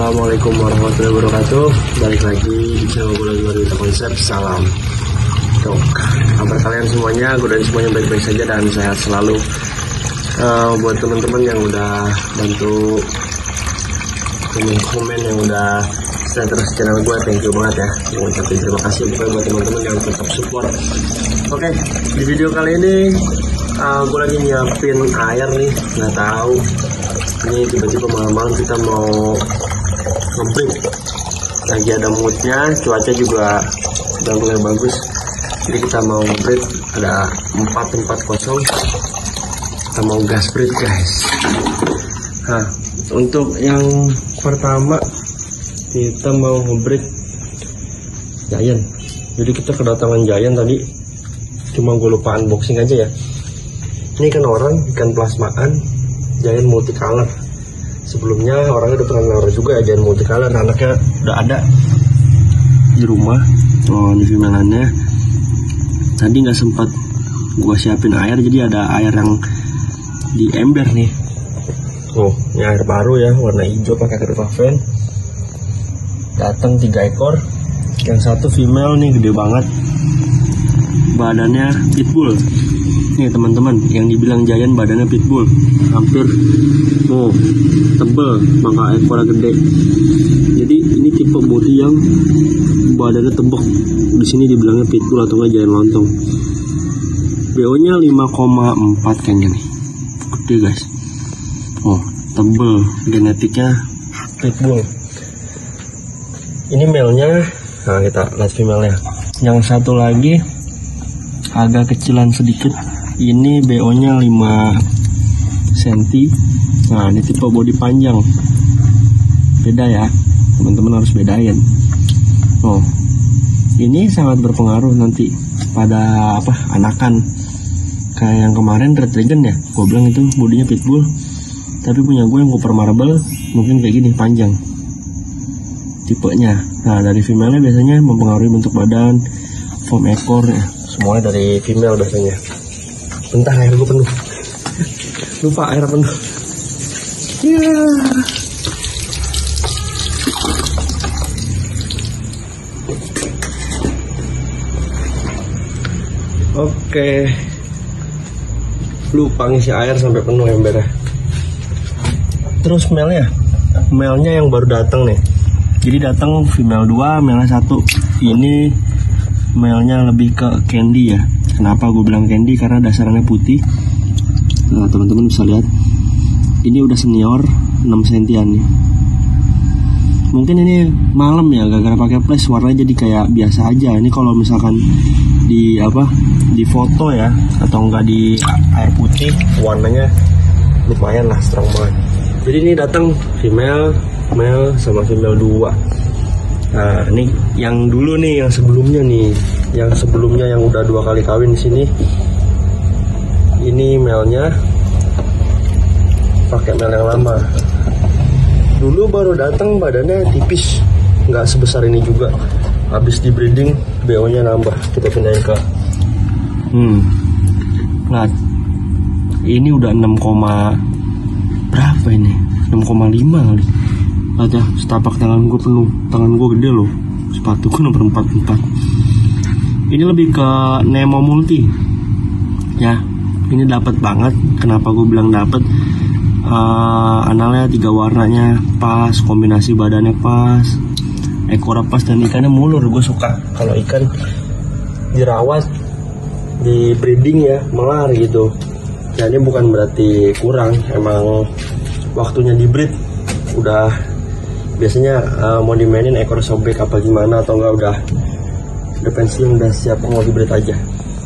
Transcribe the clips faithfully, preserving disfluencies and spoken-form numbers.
Assalamualaikum warahmatullahi wabarakatuh. Balik lagi di channel gue lagi Warita Konsep. Salam dok. Kabar kalian semuanya, gue dan semuanya baik-baik saja dan sehat selalu. uh, Buat teman-teman yang udah bantu komen-komen, yang udah stay terus channel gue, thank you banget ya. Gue ucapin terima kasih juga buat teman-teman yang tetap support. Oke, okay, di video kali ini uh, gue lagi nyiapin air nih. Nggak tahu ini tiba-tiba malam-malam kita mau ngebreak, lagi ada moodnya, cuaca juga udah mulai bagus, jadi kita mau ngebreak. Ada empat tempat kosong, kita mau gas break guys. Nah, untuk yang pertama kita mau ngebreak Giant. Jadi kita kedatangan Giant tadi, cuma gue lupa unboxing aja ya. Ini kan orang ikan plasmaan Giant multicolor. Sebelumnya orangnya udah pernah naruh juga ya Giant multicolor, anaknya udah ada di rumah. Oh, ini female-nya. Tadi nggak sempat gua siapin air, jadi ada air yang di ember nih. Oh, ini air baru ya, warna hijau pakai Krivaven. Datang tiga ekor. Yang satu female nih, gede banget. Badannya pitbull. Nih teman-teman, yang dibilang Giant badannya pitbull, hampir oh tebel, maka ekornya gede. Jadi ini tipe body yang badannya tebek. Di sini dibilangnya pitbull atau enggak Giant lontong. B O-nya lima koma empat kayaknya nih, gede guys. Oh tebel, genetiknya pitbull. Ini male-nya, nah kita lihat female-nya. Yang satu lagi agak kecilan sedikit. Ini B O-nya lima sentimeter. Nah, ini tipe body panjang. Beda ya, teman-teman harus bedain. Oh, ini sangat berpengaruh nanti pada apa anakan. Kayak yang kemarin Red Dragon ya, gue bilang itu bodinya pitbull. Tapi punya gue yang Cooper Marble mungkin kayak gini, panjang tipenya. Nah, dari female biasanya mempengaruhi bentuk badan, form ekor ya. Semuanya dari female biasanya. Bentar, air gue penuh. Lupa air penuh. Ya. Yeah. Oke. Lupa ngisi air sampai penuh embernya. Terus male-nya. Male-nya yang baru datang nih. Jadi datang female dua, male satu. Ini male-nya lebih ke candy ya. Kenapa gue bilang candy? Karena dasarnya putih. Nah teman-teman bisa lihat, ini udah senior enam sentimeter nih. Mungkin ini malam ya, gara-gara pakai flash warnanya jadi kayak biasa aja. Ini kalau misalkan di apa di foto ya, atau enggak di air putih, warnanya lumayan lah, strong banget. Jadi ini datang female, male sama female dua. Nah ini yang dulu nih, yang sebelumnya nih, yang sebelumnya yang udah dua kali kawin di sini. Ini male-nya pakai male yang lama. Dulu baru datang badannya tipis, nggak sebesar ini juga. Habis di breeding B O-nya nambah, kita pindahin ke hmm. Nah ini udah enam, berapa ini? enam koma lima kali. Aja setapak tangan gue penuh, tangan gue gede loh, sepatuku nomor empat puluh empat. Ini lebih ke Nemo Multi ya. Ini dapat banget. Kenapa gue bilang dapat? Uh, analnya tiga warnanya pas, kombinasi badannya pas, ekornya pas, dan ikannya mulur. Gue suka kalau ikan dirawat, di breeding ya, melar gitu. Nah ini bukan berarti kurang, emang waktunya di breed udah. Biasanya uh, mau dimainin ekor sobek apa gimana, atau enggak udah udah pensiun, udah siap mau di breed aja.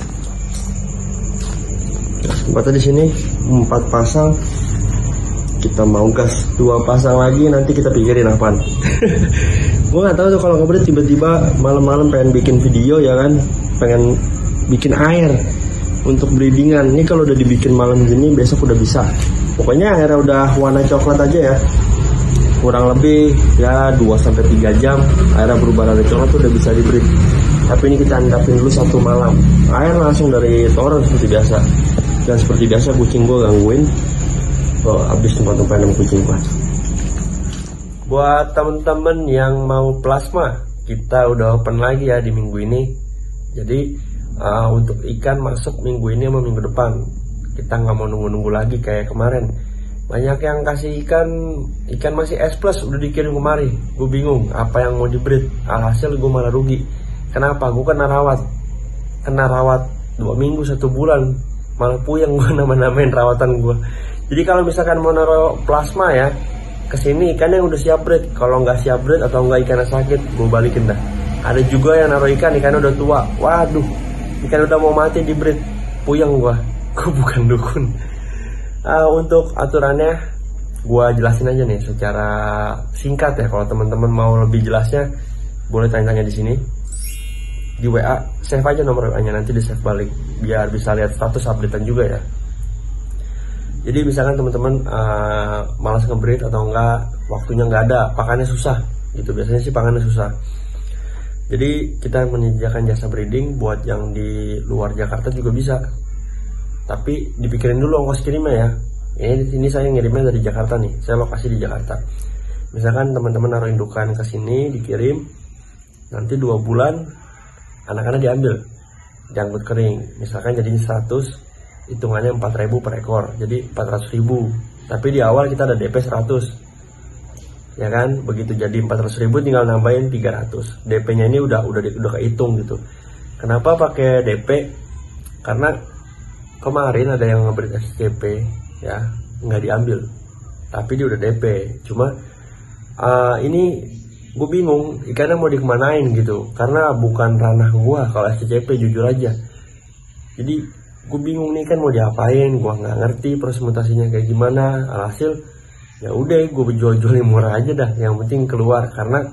Tempatnya di sini empat pasang, kita mau gas dua pasang lagi, nanti kita pikirin apaan. Gue nggak tahu tuh kalau ngebreed tiba-tiba malam-malam pengen bikin video ya kan, pengen bikin air untuk breedingan. Ini kalau udah dibikin malam gini besok udah bisa. Pokoknya airnya udah warna coklat aja ya, kurang lebih ya dua sampai tiga jam airnya berubah warna coklat tuh udah bisa di breed. Tapi ini kita endapin dulu satu malam, air langsung dari toren seperti biasa. Dan seperti biasa, kucing gue gangguin. Oh, habis tempat-tempat sama kucing gue. Oke, kita mau gas dua pasang lagi, nanti kita pikirin apaan. Gue nggak tahu tuh kalau ngebreed tiba-tiba malam-malam pengen bikin air untuk breedingan. Ini kalau udah dibikin malam gini besok udah bisa. Pokoknya airnya udah warna coklat aja ya, kurang lebih ya dua sampai tiga jam airnya berubah warna coklat tuh udah bisa di breed. Tapi ini kita endapin dulu satu malam, air langsung dari toren seperti biasa. Dan seperti biasa kucing gue gangguin. Oh, habis tempat-tempat sama kucing gue. buat temen-temen yang mau plasma, kita udah open lagi ya di minggu ini. Jadi uh, untuk ikan masuk minggu ini sama minggu depan. Kita nggak mau nunggu-nunggu lagi kayak kemarin. Banyak yang kasih ikan, ikan masih S plus udah dikirim kemari. Gue bingung apa yang mau dibreed. Alhasil gue malah rugi. Kenapa? Gue kena rawat, kena rawat dua minggu satu bulan, malah puyeng gue nama-namain rawatan gue. Jadi kalau misalkan mau naruh plasma ya, kesini ikan yang udah siap breed. Kalau nggak siap breed atau nggak ikannya sakit, gue balikin dah. Ada juga yang naruh ikan, ikannya udah tua. Waduh, ikan udah mau mati di breed, puyeng gue. Gue bukan dukun. Uh, untuk aturannya, gue jelasin aja nih secara singkat ya. Kalau teman-teman mau lebih jelasnya, boleh tanya-tanya di sini di W A. Save aja nomor W A-nya, nanti di save balik biar bisa lihat status updatean juga ya. Jadi misalkan teman-teman uh, malas ngebreed atau enggak, waktunya nggak ada, pakannya susah gitu. Biasanya sih pakannya susah. Jadi kita menyediakan jasa breeding buat yang di luar Jakarta juga bisa. Tapi dipikirin dulu ongkos kirimnya ya. Ini, ini saya ngirimnya dari Jakarta nih. Saya lokasi di Jakarta. Misalkan teman-teman naruh indukan ke sini, dikirim. Nanti dua bulan anak-anak diambil, diangkut kering. Misalkan jadinya seratus, hitungannya empat ribu per ekor. Jadi empat ratus ribu. Tapi di awal kita ada D P seratus. Ya kan? Begitu jadi empat ratus ribu tinggal nambahin tiga ratus. D P-nya ini udah udah udah kehitung gitu. Kenapa pakai D P? Karena kemarin ada yang ngebreed S C P ya, nggak diambil, tapi dia udah D P. Cuma uh, ini gue bingung ikannya mau dikemanain gitu, karena bukan ranah gue kalau S C P, jujur aja. Jadi gue bingung nih kan mau diapain, gue nggak ngerti proses mutasinya kayak gimana. Alhasil ya udah gue jual-jualin murah aja dah, yang penting keluar. Karena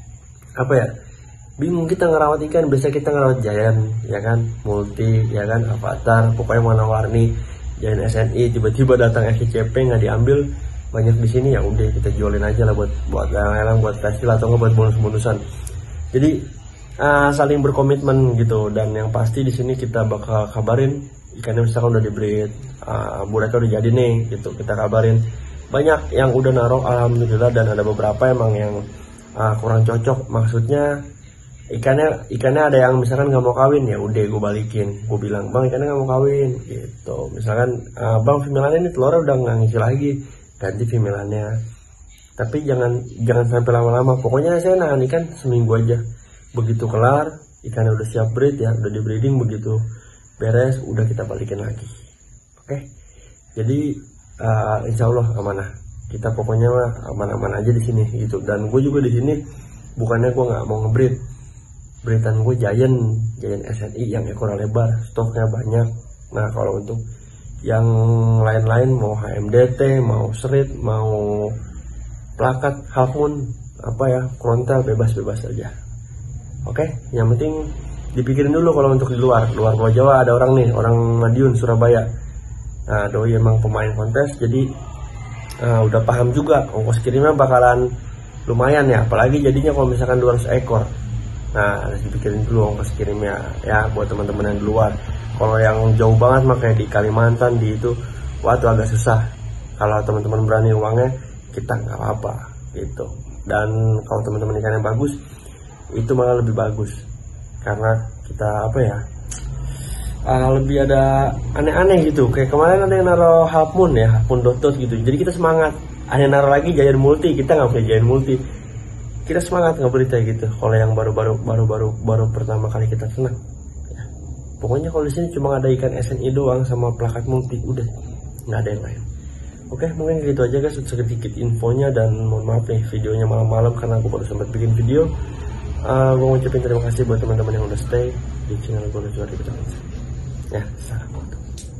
apa ya, bingung kita ngerawat ikan. Biasa kita ngerawat Giant ya kan, Multi ya kan, Avatar, pokoknya warna-warni, Giant S N I. Tiba-tiba datang S C P nggak diambil, banyak di sini, ya udah kita jualin aja lah buat buat lelang, buat festival atau nggak buat bonus-bonusan. Jadi uh, saling berkomitmen gitu. Dan yang pasti di sini kita bakal kabarin ikannya misalkan udah dibreed, uh, mereka udah jadi nih gitu, kita kabarin. Banyak yang udah naruh alhamdulillah, dan ada beberapa emang yang uh, kurang cocok. Maksudnya ikannya ikannya ada yang misalkan nggak mau kawin, ya udah gue balikin. Gue bilang, bang ikannya nggak mau kawin gitu. Misalkan uh, bang female-nya ini telurnya udah nggak ngisi lagi, ganti female-nya. Tapi jangan jangan sampai lama-lama. Pokoknya saya nahan ikan seminggu aja. Begitu kelar ikannya udah siap breed ya, udah di breeding, begitu beres udah kita balikin lagi. Oke, jadi uh, insya Allah amanah. Kita pokoknya aman-aman aja di sini gitu. Dan gue juga di sini bukannya gue nggak mau ngebreed. Breedan gue Giant, Giant S N I yang ekor lebar, stoknya banyak. Nah kalau untuk yang lain-lain, mau H M D T, mau serit, mau plakat, half moon, apa ya, krontel, bebas-bebas aja. Oke, yang penting dipikirin dulu kalau untuk di luar. Luar Pulau Jawa ada orang nih, orang Madiun, Surabaya. Nah doi emang pemain kontes, jadi uh, udah paham juga ongkos kirimnya bakalan lumayan ya. Apalagi jadinya kalau misalkan dua ratus ekor. Nah, harus dipikirin dulu ongkos kirimnya ya buat teman-teman yang di luar. Kalau yang jauh banget makanya di Kalimantan, di itu, wah itu agak susah. Kalau teman-teman berani uangnya, kita nggak apa-apa gitu. Dan kalau teman-teman ikan yang bagus, itu malah lebih bagus. Karena kita apa ya, uh, lebih ada aneh-aneh gitu. Kayak kemarin ada yang naruh half moon ya, half moon dot-dot gitu. Jadi kita semangat. Ada yang naruh lagi Giant Multi, kita nggak punya Giant Multi. Kita semangat ngeberita gitu. Kalau yang baru-baru baru-baru baru pertama kali kita senang. Ya. Pokoknya kalau di sini cuma ada ikan S N I doang sama plakat Multi, udah nggak ada yang lain. Oke, mungkin gitu aja guys, sedikit infonya. Dan mohon maaf nih videonya malam-malam karena aku baru sempat bikin video. Uh, gue mau ucapin terima kasih buat teman-teman yang udah stay di channel gue. Ya, salam foto.